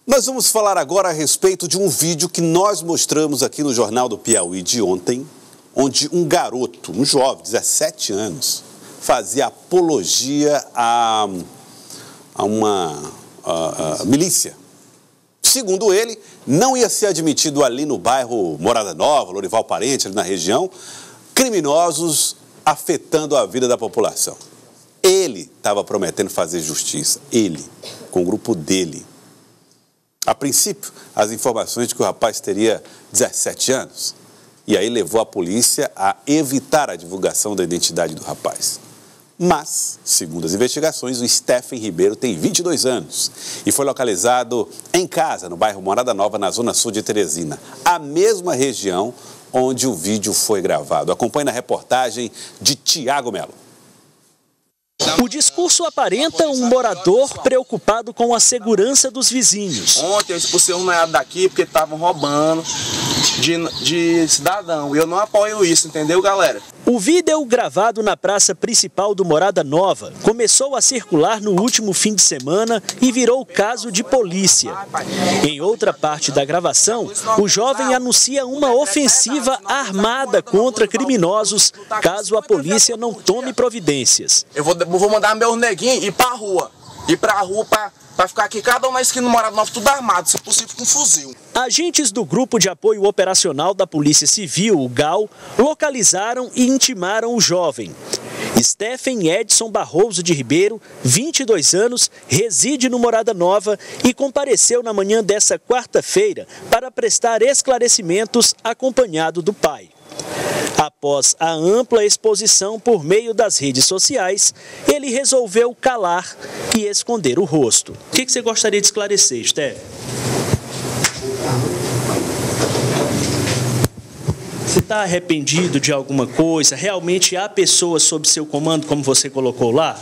Nós vamos falar agora a respeito de um vídeo que nós mostramos aqui no Jornal do Piauí de ontem, onde um garoto, um jovem, 17 anos, fazia apologia a uma milícia. Segundo ele, não ia ser admitido ali no bairro Morada Nova, Lorival Parente, ali na região, criminosos afetando a vida da população. Ele estava prometendo fazer justiça, ele, com o grupo dele. A princípio, as informações de que o rapaz teria 17 anos. E aí levou a polícia a evitar a divulgação da identidade do rapaz. Mas, segundo as investigações, o Stephen Ribeiro tem 22 anos e foi localizado em casa, no bairro Morada Nova, na zona sul de Teresina, a mesma região onde o vídeo foi gravado. Acompanhe na reportagem de Tiago Melo. O discurso aparenta um morador preocupado com a segurança dos vizinhos. Ontem eu expulsei um noiado daqui porque estavam roubando de cidadão. E eu não apoio isso, entendeu, galera? O vídeo gravado na praça principal do Morada Nova começou a circular no último fim de semana e virou caso de polícia. Em outra parte da gravação, o jovem anuncia uma ofensiva armada contra criminosos caso a polícia não tome providências. Eu vou mandar meus neguinhos ir pra rua. Pra ficar aqui, cada um na esquina do Morada Nova, tudo armado, se possível com fuzil. Agentes do Grupo de Apoio Operacional da Polícia Civil, o GAL, localizaram e intimaram o jovem. Stephen Edson Barroso de Ribeiro, 22 anos, reside no Morada Nova e compareceu na manhã dessa quarta-feira para prestar esclarecimentos acompanhado do pai. Após a ampla exposição por meio das redes sociais, ele resolveu calar e esconder o rosto. O que você gostaria de esclarecer, Stephen? Você está arrependido de alguma coisa? Realmente há pessoas sob seu comando, como você colocou lá?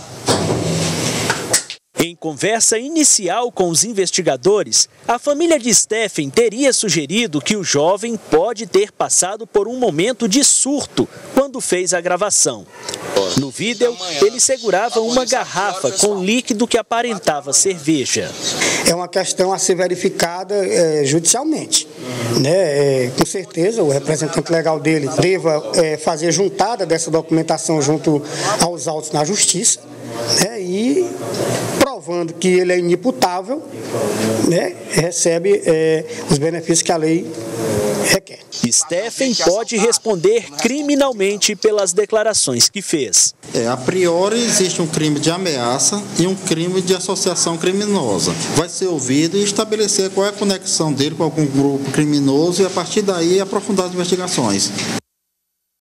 Em conversa inicial com os investigadores, a família de Stephen teria sugerido que o jovem pode ter passado por um momento de surto quando fez a gravação. No vídeo, ele segurava uma garrafa com líquido que aparentava cerveja. É uma questão a ser verificada judicialmente. Com certeza, o representante legal dele deva fazer juntada dessa documentação junto aos autos na justiça, e provando que ele é inimputável, recebe os benefícios que a lei requer. Stephen pode responder criminalmente pelas declarações que fez. A priori existe um crime de ameaça e um crime de associação criminosa. Vai ser ouvido e estabelecer qual é a conexão dele com algum grupo criminoso e a partir daí aprofundar as investigações.